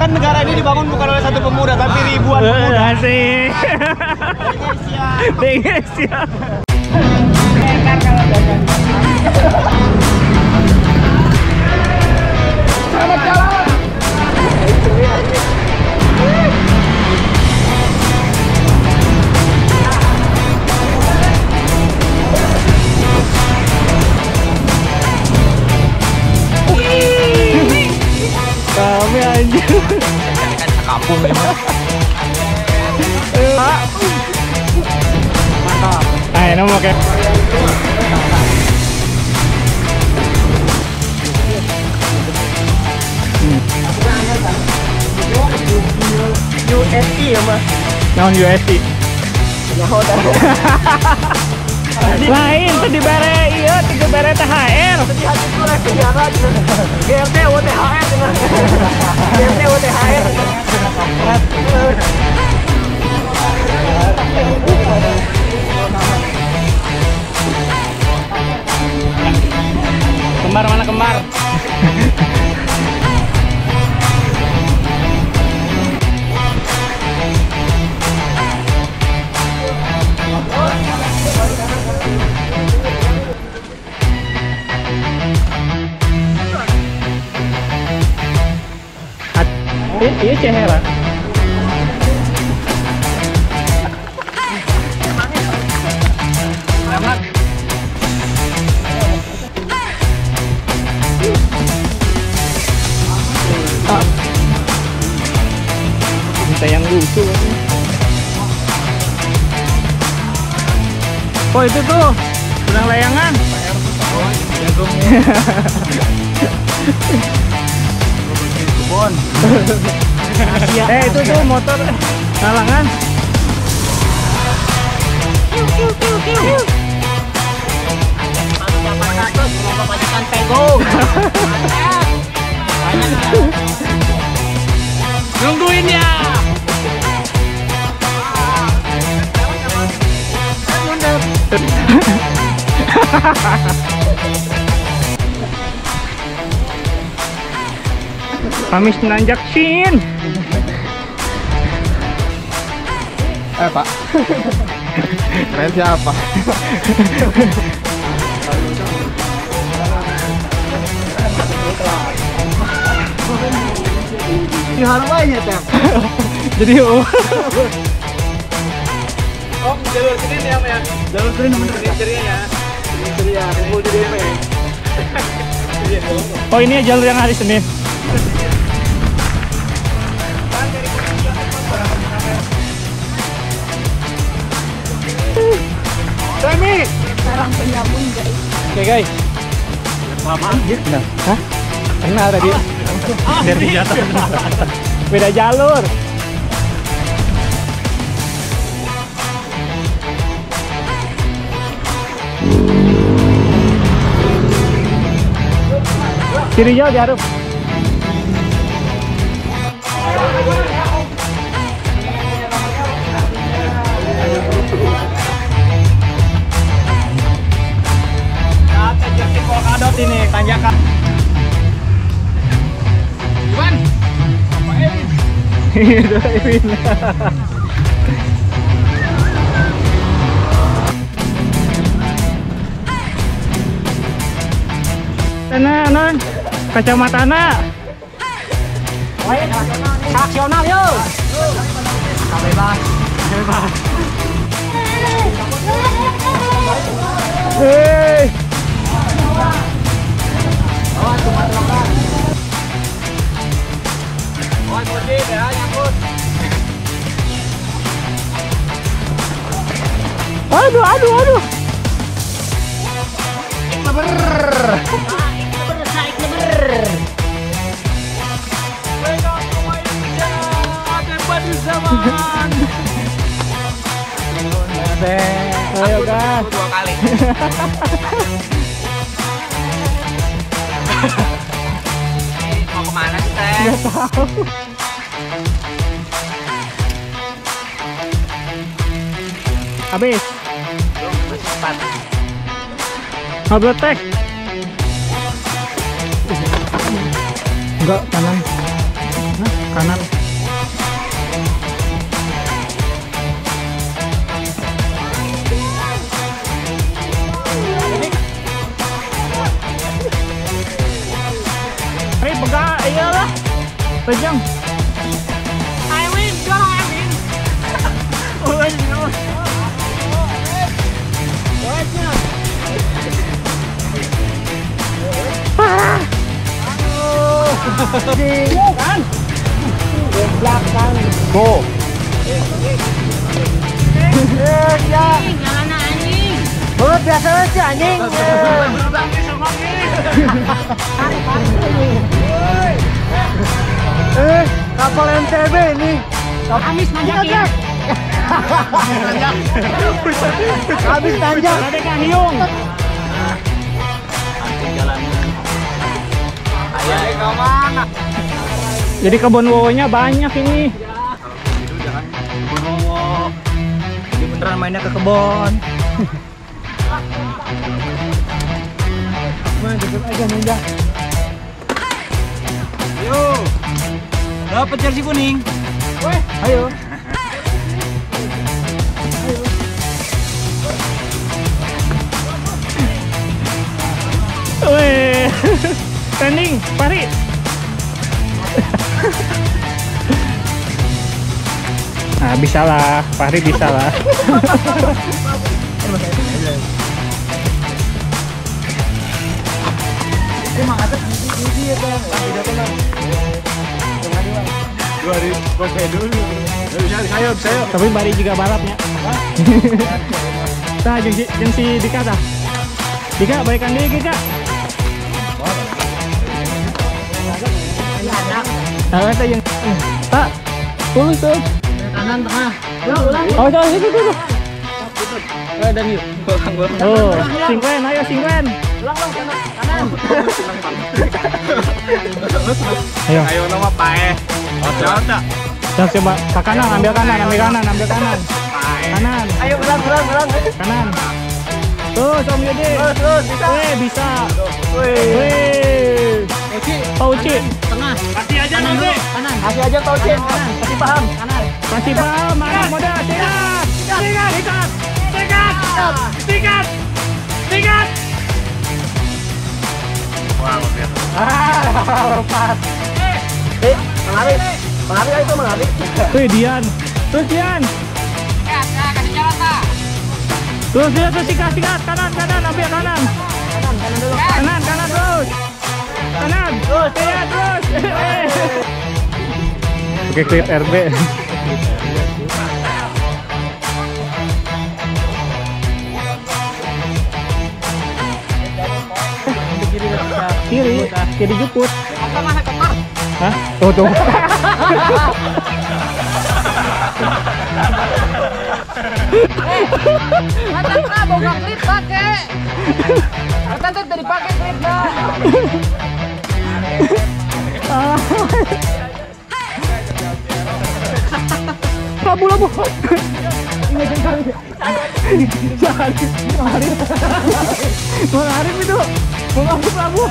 Kan negara ini dibangun bukan oleh satu pemuda, tapi ribuan pemuda. Asik. Siap. Selamat jalan. Kami anjir. Kampung ini. Mantap. Ayo nemu oke. USD ya mas. Naon USD. Lain tadi bare ieu tadi bare THR. Tadi hati itu lah sejarah GRT WTHR GRT WTHR. Kembar mana kembar? Iya Cehera. Kita yang lucu. Oh itu tuh sedang layangan. Itu tuh motor halangan. Nungguin ya. Kamis nanjak sin. Pak. Keren siapa? Di harapannya teh. Jadi Oh, jalur sini nih ya. Jalur sini bener ceria ya. Ceria, kumpul di DP. oh ini jalur yang hari Senin. Remi, Sekarang penyambung guys. Oke guys. lama gitu. Hah? Kenal tadi. Dari jatuh. Beda jalur. Kiri jauh diaduk. Adot ini tanjakan. Iwan, apa Ewin? Itu Ewin. Sana, non, kacamata anak. Aksional yuk. Bebas, bebas. Hei. Aduh, aduh, aduh. Ayo gas. 2 kali. Mau kemana sih teh? Nggak tahu. Habis. Belum, masih 4. Ngobrol teh. Enggak, kanan. Hah? Kanan. Hei, pegang, iyalah. Pegang. I win, go I win. Kan? Belakang. Go. Ya. Jangan anjing. Oh, biasa aja anjing. Kapal MTB ini. Amis nanjakin. Habis tanjak. Ada Kang Hiung. Jadi kebun wowonya banyak ini. Ini beneran mainnya ke kebon. Mana deket aja ninja. Ayo. Dapat jersey kuning. Weh, ayo. Weh. Standing, Pari. Nah, bisa lah, Fahri bisa lah. Tapi Bari juga balapnya. Nah, jeung si Dika dah. Dika, baikan deh Dika. Nah, itu yang tak tulus tuh. Kanan tengah. Oh, itu dulu. Dan yuk. Oh, singkren, ayo singkren. Kanan. Ayo. Ayo nama Pae. Oh, tak. Coba ke kanan, ambil kanan. Kanan. Ayo ulang. Kanan. Terus Om Yudi. Terus bisa. Weh, bisa. Weh. Pauci. Tengah. Kasih aja nanti. Kanan. Kasih aja tau Cin. Kasih paham. Kanan. Kasih paham, anak muda. Sikat. Wah, lepas. Mengalir itu mengalir. Wih, Dian. Terus Dian. Kasih jalan tak. Terus sikat. Kanan, ambil kanan. Kanan dulu. Kanan terus. Kanan. Terus. Oke, klip RB. Kiri juput. Hah? Tuh. Mata boga klip pakai. Mata tuh dari pakai klipnya. Labu. Mengarim itu. Mengambil labu.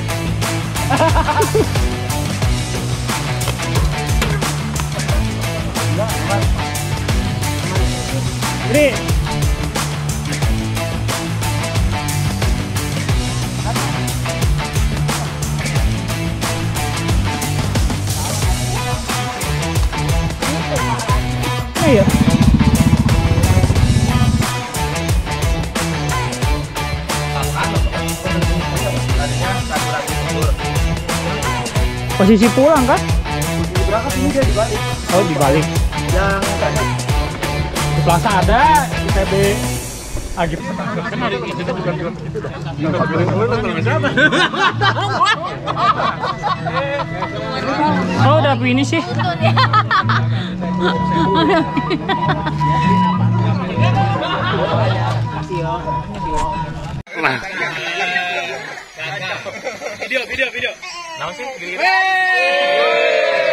Jadi iya. Posisi pulang kan? Berangkat ini dia dibalik. Oh, dibalik. Yang Di Plaza ada, di TB Agip. Oh, udah finish sih. video. Nah, sih.